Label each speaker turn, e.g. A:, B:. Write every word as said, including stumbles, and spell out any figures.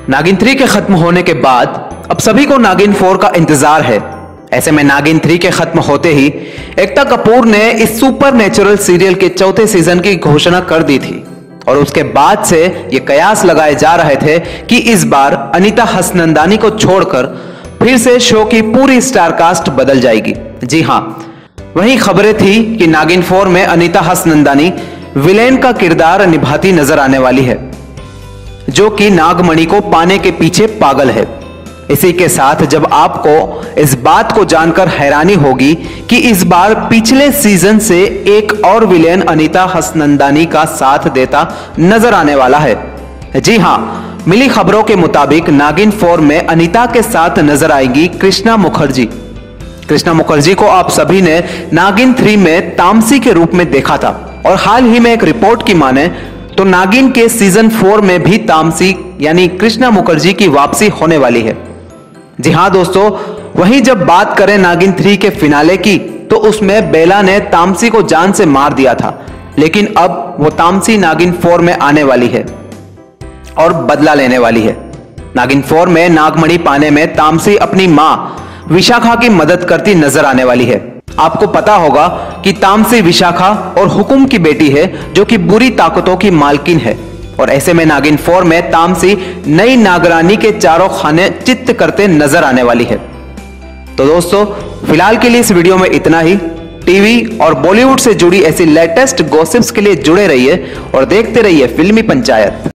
A: नागिन थ्री के खत्म होने के बाद अब सभी को नागिन फोर का इंतजार है। ऐसे में नागिन थ्री के खत्म होते ही एकता कपूर ने इस सुपर नेचुरल सीरियल के चौथे सीजन की घोषणा कर दी थी और उसके बाद से ये कयास लगाए जा रहे थे कि इस बार अनीता हसनंदानी को छोड़कर फिर से शो की पूरी स्टारकास्ट बदल जाएगी। जी हां, वही खबरें थी कि नागिन फोर में अनीता हसनंदानी विलेन का किरदार निभाती नजर आने वाली है, जो कि नागमणि को पाने के पीछे पागल है। इसी के साथ जब आपको इस बात को जानकर हैरानी होगी कि इस बार पिछले सीजन से एक और विलेन अनीता हसनंदानी का साथ देता नजर आने वाला है। जी हां, मिली खबरों के मुताबिक नागिन फोर में अनीता के साथ नजर आएगी कृष्णा मुखर्जी। कृष्णा मुखर्जी को आप सभी ने नागिन थ्री में तामसी के रूप में देखा था और हाल ही में एक रिपोर्ट की माने तो नागिन के सीजन फोर में भी तामसी यानी कृष्णा मुखर्जी की वापसी होने वाली है। जी हां दोस्तों, वहीं जब बात करें नागिन थ्री के फिनाले की तो उसमें बेला ने तामसी को जान से मार दिया था, लेकिन अब वो तामसी नागिन फोर में आने वाली है और बदला लेने वाली है। नागिन फोर में नागमणि पाने में तामसी अपनी मां विशाखा की मदद करती नजर आने वाली है। आपको पता होगा कि तामसी विशाखा और हुकुम की बेटी है, जो कि बुरी ताकतों की मालकिन है और ऐसे में नागिन फोर में तामसी नई नागरानी के चारों खाने चित्त करते नजर आने वाली है। तो दोस्तों, फिलहाल के लिए इस वीडियो में इतना ही। टीवी और बॉलीवुड से जुड़ी ऐसी लेटेस्ट गॉसिप्स के लिए जुड़े रहिए और देखते रहिए फिल्मी पंचायत।